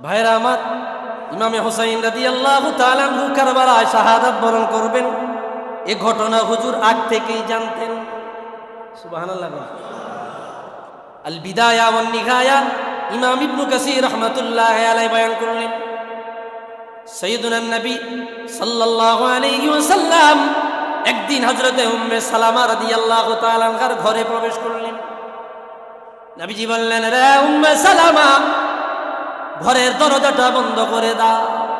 ভাইরা আমার, ইমামে হুসাইন রাদিয়াল্লাহু তাআলা আনহু কারবালায় শাহাদাত বরণ করবেন এ ঘটনা হুজুর আগ থেকেই জানতেন। সুবহানাল্লাহ। আল বিদায়া ওয়ান নিহায়া ইমাম ইবনে কাসির রাহমাতুল্লাহি আলাইহি বয়ান করলেন, সাইয়্যিদুনা নবী সাল্লাল্লাহু আলাইহি ওয়াসাল্লাম একদিন হযরতে উম্মে সালামা রাদিয়াল্লাহু তাআলা আনহার ঘরে প্রবেশ করলেন। নবীজি বললেন, রে উম্মে সালামা, ঘরের দরজাটা বন্ধ করে দাও,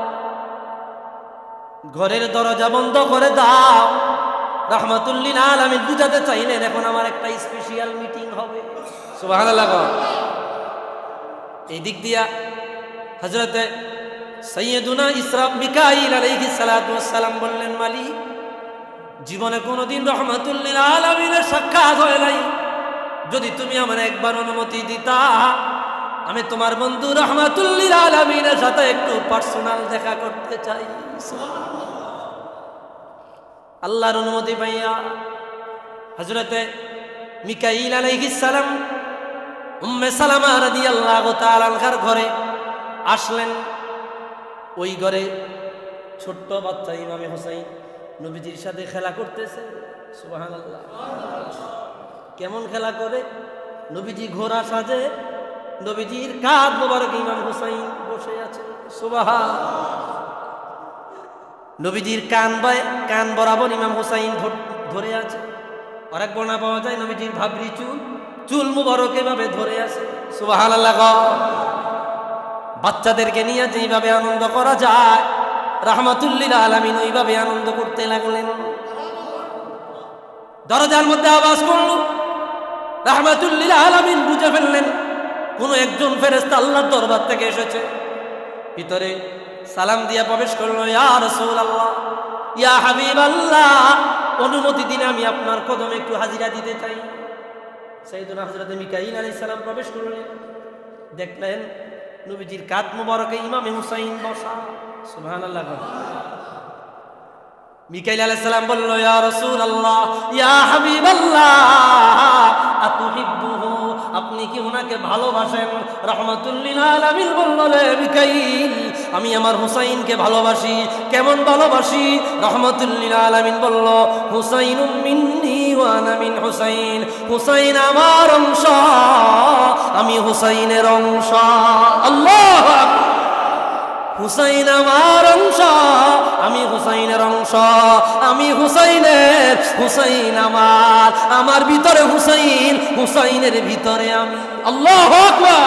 ঘরের দরজা বন্ধ করে দাও। রাহমাতুল্লিল আলামিন বুঝাতে চাইলেন এখন আমার একটা স্পেশাল মিটিং হবে। সুবহানাল্লাহ। এই দিক দিয়া হযরতে সাইয়্যিদুনা ইসরাফ মিকাইল আলাইহিস সালাতু ওয়াস সালাম বললেন, মালিক, জীবনে কোনোদিন রাহমাতুল্লিল আলামিনের সাক্ষাৎ হয় নাই, যদি তুমি আমার একবার অনুমতি দিতা আমি তোমার বন্ধু রাহমাতুল্লিল আলামিনের সাথে একটু পার্সোনাল দেখা করতে চাই। আল্লাহর অনুমতি পাইয়া হযরতে মিকাইল আলাইহিস সালাম উম্মে সালামা রাদিয়াল্লাহু তাআলা আনহার ঘরে আসলেন। ওই ঘরে ছোট্ট বাচ্চা ইমামে হুসাইন নবীজির সাথে খেলা করতেছে। সুবহানাল্লাহ। কেমন খেলা করে? নবীজি ঘোড়া সাজে, নবীজির কাঁধ মোবারক ইমাম হুসাইন বসে আছে। সুবহানাল্লাহ। নবীজির কান বরাবর ইমাম হুসাইন ধরে আছে। আরেক বর্ণনা পাওয়া যায় নবীজির ভাবরি চুল মুবারক এভাবে ধরে আছে। সুবহানাল্লাহ। বাচ্চাদেরকে নিয়ে যেভাবে আনন্দ করা যায় রাহমাতুল্লিল আলামিন ওইভাবে আনন্দ করতে লাগলেন। দরজার মধ্যে আওয়াজ করল, রাহমাতুল্লিল আলামিন বুঝে ফেললেন কোন একজন ফেরেশতা আল্লাহর দরবার থেকে এসেছে। ভিতরে সালাম দিয়া প্রবেশ করলো, ইয়া রাসূলুল্লাহ, ইয়া হাবিবাল্লাহ, অনুমতি দিন আমি আপনার কদমে একটু হাজিরা দিতে চাই। সাইয়্যিদুনা হযরতে মিকাইল আলাইহিস সালাম প্রবেশ করলেন, দেখলেন নবীজির কাঁধ মুবারকে ইমামে হুসাইন বসা। সুবহানাল্লাহ। মিকাইল আলাইহিস সালাম বলল, ইয়া রাসূলুল্লাহ, ইয়া হাবিবাল্লাহ, আতুহিব্বুহু, আপনি কি ওনাকে ভালোবাসেন? রাহমাতুল্লিল আলামিন বলল, রে মিকাইল, আমি আমার হুসাইনকে ভালোবাসি। কেমন ভালোবাসি? রাহমাতুল্লিল আলামিন বলল, হুসাইনুম মিন্নি ওয়া আনা মিন হুসাইন, হুসাইন আমার অংশ, আমি হুসাইনের অংশ। আল্লাহু আকবার। হুসাইন আমার অংশ, আমি হুসাইনের অংশ, আমি হুসাইনের, হুসাইন আমার, আমার ভিতরে হুসাইন, হুসাইনের ভিতরে আমি। আল্লাহু আকবার।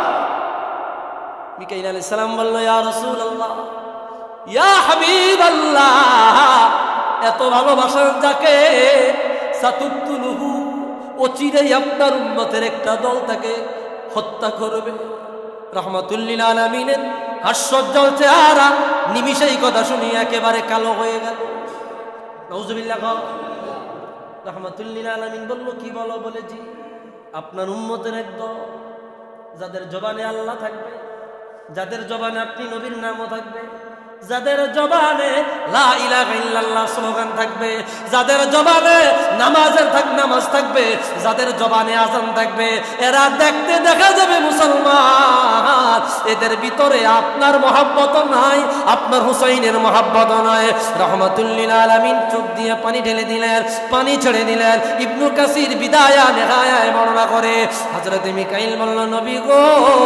মিকাইল আলাইহিস সালাম বলল, ইয়া রাসূলুল্লাহ, ইয়া হাবিবাল্লাহ, এত ভালোবাসার যাকে সাতুকতুলুহু, অচিরেই আপনার উম্মতের একটা দল তাকে হত্যা করবে। রাহমাতুল্লিল আলামিনের হাস্যোজ্জ্বল চেহারা নিমিষেই কথা শুনি একেবারে কালো হয়ে গেল। নাউজুবিল্লাহ। রাহমাতুল্লিল আলামিন বলল, কি বলো? বলে, জি, আপনার উম্মতের এক দল, যাদের জবানে আল্লাহ থাকবে, যাদের জবানে আপনি নবীর নামও থাকবে, যাদের জবানে লা ইলাহা ইল্লাল্লাহ স্লোগান থাকবে, যাদের জবানে নামাজ থাকবে, যাদের জবানে আযান থাকবে, এরা দেখতে দেখা যাবে মুসলমান, এদের ভিতরে আপনার মহব্বত নাই, আপনার হুসাইনের মহব্বত নাই। রাহমাতুল্লিল আলামিন চোখ দিয়ে পানি ঢেলে দিলেন, পানি ছেড়ে দিলেন। ইবনে কাসির বিদায়া নিহায়ায় বর্ণনা করে হযরত মিকাইল বলল, নবী গো,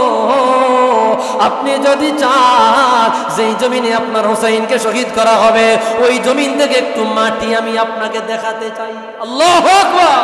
আপনি যদি চান যেই জমিনে আপনার হুসাইনকে শহীদ করা হবে ওই জমিন থেকে একটু মাটি আমি আপনাকে দেখাতে চাই। আল্লাহু আকবার।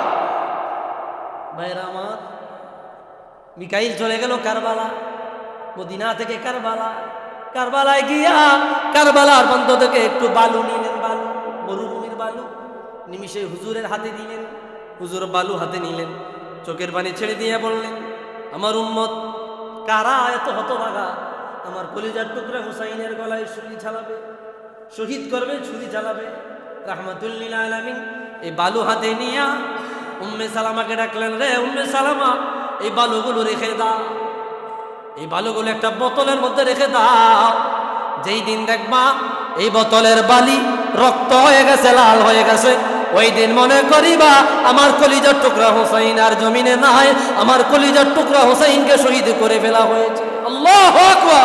ভাইরা আমার, মিকাইল চলে গেল কারবালা, মদিনা থেকে কারবালায় গিয়া কারবালার বন্ধ থেকে একটু বালু নিলেন, বালু, মরুভূমির বালু, নিমিষে হুজুরের হাতে দিলেন। হুজুর বালু হাতে নিলেন, চোখের পানি ছেড়ে দিয়ে বললেন, আমার উম্মত কারা এত হতভাগা আমার কলিজার টুকরা হুসাইনের গলায় ছুরি চালাবে, শহীদ করবে, ছুরি চালাবে। রাহমাতুল্লিল আলামিন এই বালু হাতে নিয়া উম্মে সালামাকে ডাকলেন, রে উম্মে সালামা, এই বালুগুলো রেখে দাও, এই বালুগুলো একটা বোতলের মধ্যে রেখে দাও। যেই দিন দেখবা এই বোতলের বালি রক্ত হয়ে গেছে, লাল হয়ে গেছে, ওই দিন মনে করিবা আমার কলিজার টুকরা হুসাইন আর জমিনে নাই, আমার কলিজার টুকরা হুসাইনকে শহীদ করে ফেলা হয়েছে। আল্লাহু আকবার।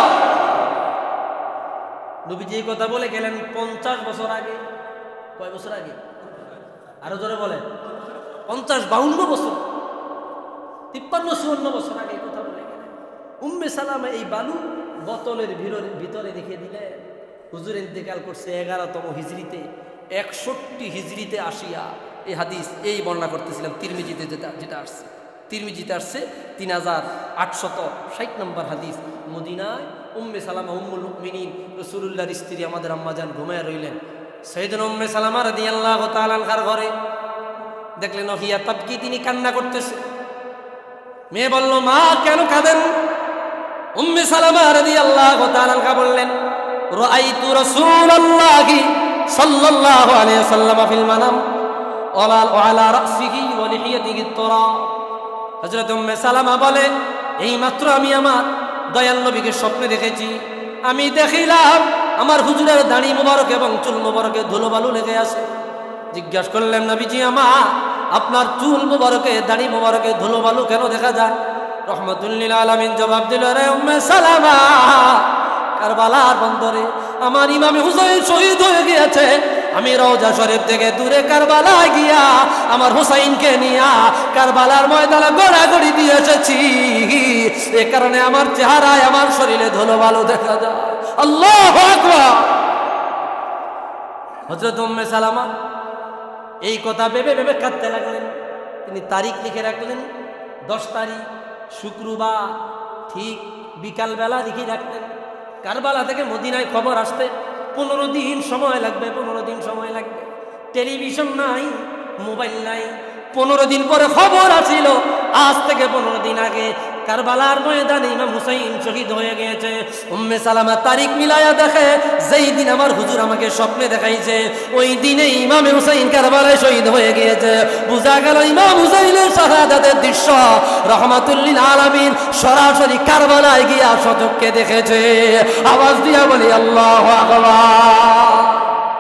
নবীজি এই কথা বলে গেলেন 50 বছর আগে। কয় বছর আগে? আরো জোরে বলেন। 50-52 বছর, 53-54 বছর আগে কথা বলে গেলেন। উম্মে সালামা এই বালু বোতলের ভিতরে রেখে দিলেন। হুজুর ইন্তেকাল করছে 11তম হিজরিতে, 61 হিজরিতে আসিয়া এই হাদিস এই বর্ণনা করতেছিলাম তিরমিজিতে, যেটা আসছে তিরমিজিতে আসছে 3860 নম্বর হাদিস। মদিনায় উম্মে সালামা উম্মুল মুমিনিন রাসূলুল্লাহর স্ত্রী আমাদের আম্মাজান ঘুমায় রইলেন। সাইয়েদনা উম্মে সালামা রাদিয়াল্লাহু তাআলা আনহার ঘরে দেখলেন হিয়া তাবকি, তিনি কান্না করতেছে। মেয়ে বলল, মা কেন কাঁদেন? উম্মে সালামা রাদিয়াল্লাহু তাআলা আনহা বললেন, রাআইতু রাসূলুল্লাহি সাল্লাল্লাহু আলাইহি ওয়াসাল্লাম ফিল মানাম ওয়া আলা রাসিহি ওয়া লিহিয়াতিহি তুরাব। হযরত উম্মে সালামা বলে, এই মাত্র আমি আমার দয়াল নবীকে স্বপ্নে দেখেছি। আমি দেখিলাম আমার হুজুরের দাড়ি মোবারক এবং চুল মোবারকে ধুলোবালু লেগে আছে। জিজ্ঞাসা করলেন, নবীজি আমার আপনার চুল মোবারকে দাড়ি মোবারকে ধুলোবালু কেন দেখা যায়? রহমাতুল লিল আলামিন জবাব দিল, রে উম্মে সালামা, কারবালার বন্দরে আমার ইমাম হুসাইন শহীদ হয়ে গিয়েছে। আমি রওজা শরীফ থেকে দূরে কারবালায় গিয়া আমার হুসাইনকে নিয়া কারবালার ময়দানে গড়াগড়ি দিয়ে এসেছি। এ কারণে আমার চেহারায় আমার শরীরে ধুলোবালু দেখা যায়। আল্লাহু আকবার। হযরত উম্মে সালামা এই কথা ভেবে ভেবে কাঁদতে লাগলেন। তিনি তারিখ লিখে রাখলেন, 10 তারিখ শুক্রবার, ঠিক বিকালবেলা লিখে রাখলেন। কারবালা থেকে মদিনায় খবর আসতে 15 দিন সময় লাগবে, 15 দিন সময় লাগবে। টেলিভিশন নাই, মোবাইল নাই। 15 দিন পরে খবর আসিল, আজ থেকে 15 দিন আগে কারবালার ময়দানে ইমাম হুসাইন শহীদ হয়ে গিয়েছে। উম্মে সালামা তারিখ মিলায়া দেখে, যেই দিন আমার হুজুর আমাকে স্বপ্নে দেখাইছে ওই দিনে ইমাম হুসাইন কারবালায় শহীদ হয়ে গিয়েছে। বুঝা গেল ইমাম হুসাইনের শাহাদাতের দৃশ্য রহমাতুল লিল আলামিন সরাসরি কারবালায় গিয়া সচক্ষে দেখেছে। আওয়াজ দিয়া বলি আল্লাহু আকবার।